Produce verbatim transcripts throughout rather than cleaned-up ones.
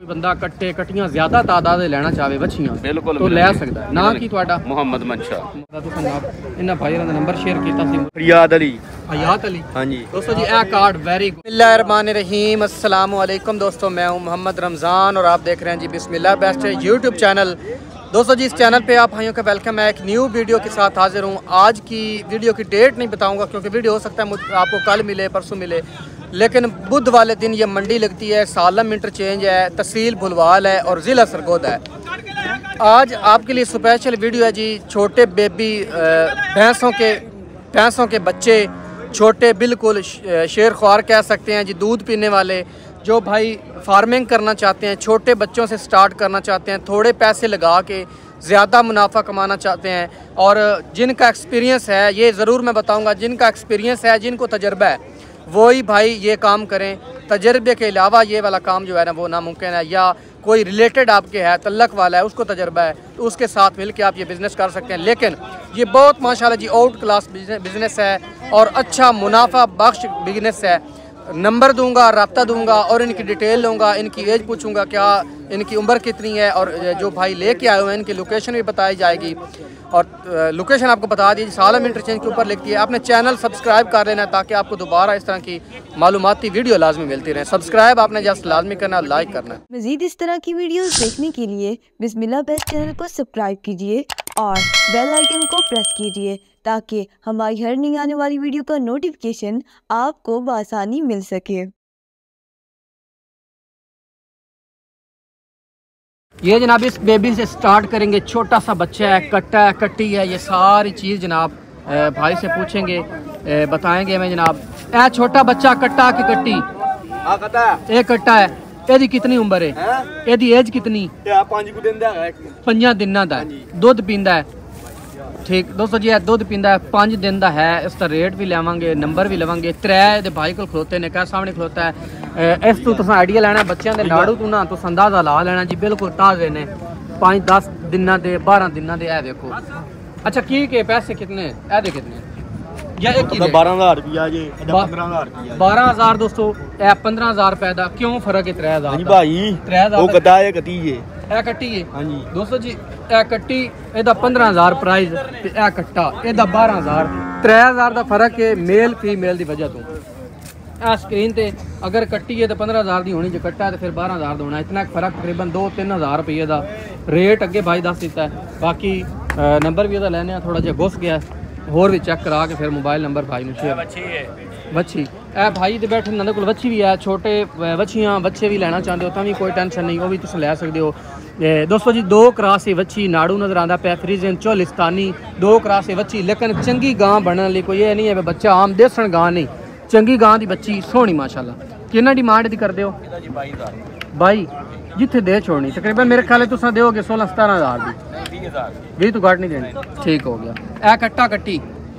बंदा कट्टे कट्टियां ज्यादा तादाद लेना चाहे बच्चियां बिल्कुल तो ले सकता है। ना की तुहाडा मोहम्मद मंशा इन्हां भाईयां दा नंबर शेयर कीता सी रियाद अली हयात अली। हाँ जी दोस्तों जी ए कार्ड वेरी गुड। बिस्मिल्लाहिर्रहमानिर्रहीम अस्सलाम वालेकुम दोस्तों, मैं हूं मोहम्मद रमज़ान और आप देख रहे हैं जी बिस्मिल्लाह बेस्ट यूट्यूब चैनल। दोस्तों जी इस चैनल पे आप भाइयों का वेलकम है। एक न्यू वीडियो के साथ हाजिर हूँ। आज की वीडियो की डेट नहीं बताऊंगा क्योंकि वीडियो हो सकता है आपको कल मिले परसों मिले, लेकिन बुध वाले दिन ये मंडी लगती है। सालम इंटरचेंज है, तहसील भुलवाल है और ज़िला सरगोदा है। आज आपके लिए स्पेशल वीडियो है जी। छोटे बेबी भैंसों के भैंसों के बच्चे छोटे बिल्कुल शेर ख्वार कह सकते हैं जी, दूध पीने वाले जो भाई फार्मिंग करना चाहते हैं, छोटे बच्चों से स्टार्ट करना चाहते हैं, थोड़े पैसे लगा के ज़्यादा मुनाफा कमाना चाहते हैं और जिनका एक्सपीरियंस है, ये ज़रूर मैं बताऊंगा, जिनका एक्सपीरियंस है, जिनको तजर्बा है, वही भाई ये काम करें। तजर्बे के अलावा ये वाला काम जो है ना वो नामुमकिन है। या कोई रिलेटेड आपके है, तल्लक वाला है, उसको तजर्बा है, तो उसके साथ मिल के आप ये बिज़नेस कर सकते हैं। लेकिन ये बहुत माशाल्लाह जी आउट क्लास बिज़नेस है और अच्छा मुनाफा बख्श बिज़नेस है। नंबर दूंगा, रब्ता दूंगा और इनकी डिटेल लूँगा, इनकी एज पूछूंगा, क्या इनकी उम्र कितनी है और जो भाई लेके आए हुए हैं इनकी लोकेशन भी बताई जाएगी। और लोकेशन आपको बता दी सालम इंटरचेंज के ऊपर लिखती है। आपने चैनल सब्सक्राइब कर लेना है ताकि आपको दोबारा इस तरह की मालूमाती वीडियो लाजमी मिलती रहे। सब्सक्राइब आपने जस्ट लाजमी करना, लाइक करना। मज़ीद इस तरह की वीडियोस देखने के लिए बिस्मिल्लाह बेस्ट चैनल को सब्सक्राइब कीजिए और बेल आइकन को प्रेस कीजिए ताकि हमारी हर नई आने वाली वीडियो का नोटिफिकेशन आपको बआसानी मिल सके। ये जनाब इस बेबी से स्टार्ट करेंगे। छोटा सा बच्चा है, कट्टा है, कट्टी है, ये सारी चीज़ जनाब भाई से पूछेंगे, बताएंगे हमें जनाब। ए छोटा बच्चा कट्टा की कट्टी ये कट्टा है, एदी कितनी उम्र है, एदी एज कितनी? पंजा दिन का दुध पींदा है। ठीक दोस्तों जी दुध पींदा है, पाँच दिन का है। इसका रेट भी लवांगे, नंबर भी लवांगे। त्रै भाई को खलोते ने, क्या सामने खलोता है। इस तू तुम आइडिया लेना बच्चों के नाड़ू तू ना तुम अंदाजा ला लेना जी, बिल्कुल ताज़े ने, पाँच दस दिन के बारह दिन के। देखो अच्छा की के पैसे कितने ए कितने या एक बारह हजार रुपया जी, पंद्रह हजार बारह हजार दोस्तों ए पंद्रह हजार रुपए का क्यों फर्क है? त्रै हजार भाई त्रै हजार कट्टी है। हाँ जी दोस्तों जी ए कट्टी एदा पंद्रह हजार प्राइस ते ए कट्टा एदा बारह हजार, त्रै हजार का फर्क है मेल फीमेल की वजह तो। ए स्क्रीन ते अगर कट्टी है तो पंद्रह हजार की होनी, जो कट्टा है तो फिर बारह हजार का होना। इतना फर्क तकरीबन दो तीन हजार रुपये का रेट अगे भाई दस दिता है। बाकी नंबर भी लेने थोड़ा जहा घुस गया, होर भी चेक करा के फिर मोबाइल नंबर भाई ने शेयर। बच्ची ए भाई तो बैठे इन्होंने कोल बच्ची भी है, छोटे बच्चियां बच्चे भी लेना चाहते हो तो भी कोई टेंशन नहीं, वो भी तुम लै सकते हो। दोस्तों जी दो क्रास बच्ची नाड़ू नजर आता पे, फ्रीजन चोलिस्तानी दो क्रास बच्ची, लेकिन चंगी गां बनने लिए कोई ये नहीं है बच्चा आम देसन गां नहीं, चंगी गां की बच्ची सोहनी माशाल्लाह। कितना डिमांड दी करते हो? बाई जिथे दे छोड़नी तकरीबन मेरे ख्याल तुम दोगे सोलह सतारह हजार की, भी तो घट नहीं देनी। ठीक हो गया। ए कट्टा कट्टी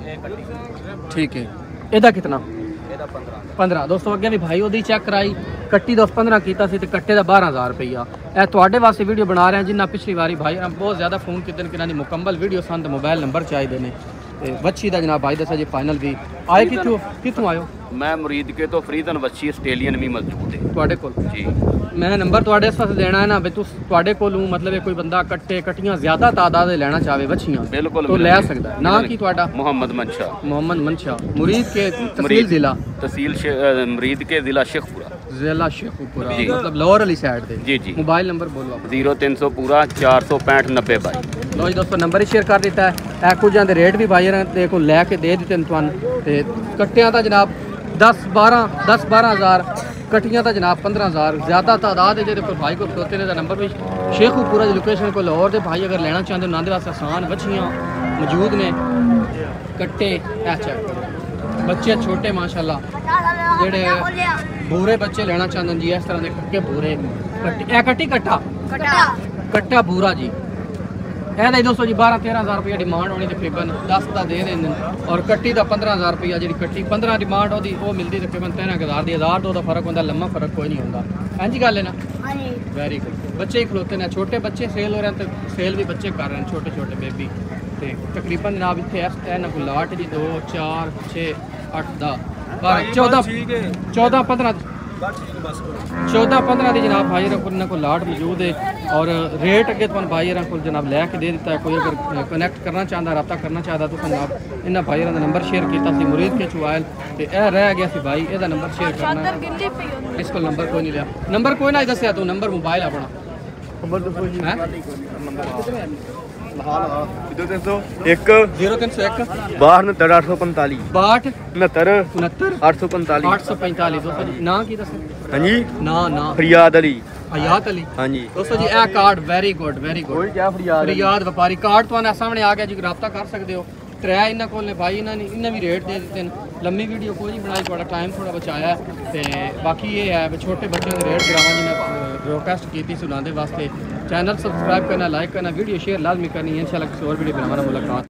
ठीक है, एदा कितना? पंद्रह। दोस्तों अगे भी भाई ओदी चेक कराई, कट्टी दस पंद्रह किया सी, कट्टे का बारह हजार रुपया। ए तुहाडे वास्ते वीडियो बना रहे हैं जिन्ना पिछली बारी भाई बहुत ज़्यादा फोन कितने कि मुकम्मल वीडियो सन तो मोबाइल नंबर चाहिए ने। बच्ची का जनाब भाई दसा जी फाइनल भी आए कितों कितों आयो? मैं मुरीद के तो फ्रीदन बच्ची आस्ट्रेलियन भी मौजूद है तुहाडे कोल जी। मैं नंबर तुहाडे इस वास्ते देना है ना भी तुस तुहाडे कोलों मतलब कोई बंदा कट्टे कट्टियां ज्यादा तादाद लेना चाहे बच्चियां बिल्कुल तो ले सकता है। ना की तुहाडा? मोहम्मद मंशा। मोहम्मद मंशा मुरीद के तहसील जिला तहसील मुरीद के जिला शेखपुरा जिला शेखपुरा मतलब लाहौर वाली साइड से जी जी। मोबाइल नंबर बोलो? जीरो तीन सौ पूरा चार सौ पैंठ नब्बे बाई। लो जी दोस्तों नंबर ही शेयर कर दिता है। ए कुछ रेट भी भाई को लैके दे दिते तुहानू। कट्टियां का जनाब दस बारह दस बारह हज़ार, कट्टियां का जनाब पंद्रह हज़ार। ज़्यादा तादाद है जो भाई को खलोते ने नंबर भी शेखपुरा की लोकेशन को लाहौर के भाई अगर लेना चाहते हो उन्होंने वास्ते आसान बच्चियाँ मौजूद ने। कट्टे चेक बच्चे छोटे माशाल्लाह जेडे बूरे बच्चे लेना चाहते हैं जी, इस तरह के कट्टे बूरे कट्टी कट्टी कट्टा कट्टा बूरा जी। ए दोस्तों जी बारह तेरह हज़ार रुपया डिमांड होनी तकरीबन, दस का दे दें और कट्टी का पंद्रह हज़ार रुपया जी। कट्टी पंद्रह डिमांड वो वो मिलती तकरीबन तेरह हज़ार की, हज़ार दो का फर्क होता, लम्मा फर्क कोई नहीं होता। इंजी गल है ना? Very good. बच्चे ही खलोते हैं, छोटे बच्चे सेल हो रहे हैं तो सेल भी बच्चे कर रहे हैं, छोटे छोटे बेबी। तो तकरीबन जनाब इतने को लाट जी दो चार छे अठ दस बारह चौदह चौदह पंद्रह चौदह पंद्रह की जनाब भाई इन्होंने को लाट मौजूद है और रेट अगे तुम भाई को जनाब लैके दे दिता है। कोई अगर कनैक्ट करना चाहता रब्ता करना चाहता तो जनाब इन्होंने भाई का नंबर शेयर किया मुरीद के चुआल तो यह रह गया सी भाई यदा नंबर शेयर करना इस को नंबर कोई नहीं लिया नंबर कोई ना दसिया तू नंबर मोबाइल अपना एक जीरो तीन सौ एक बाहठ उनहत्तर आठ सौ पैंताली बाहठ उनहत्तर उनहत्तर आठ सौ पैंताली आठ सौ पैंतालीस दोस्तों जी ना की दस हाँ जी ना ना फरियाद अली हयात अली हाँ जी दोस्तों जी यह card very good very good क्या फरियाद फरियाद व्यापारी कार्ड तो सामने आ गया जी रब्ता कर सकते हो त्रै इन्होंने को भाई इन्होंने इन्हें भी रेट दे दिते हैं। लम्मी वीडियो कोई नहीं बनाई थोड़ा टाइम थोड़ा बचाया तो बाकी ये है छोटे बच्चों के रेट गिरावा जिन्हें रिक्वेस्ट की सुनाने वास्ते चैनल सब्सक्राइब करना लाइक करना वीडियो शेयर लाजमी करनी है। इंशाल्लाह किसी और वीडियो बनाना मुलाकात।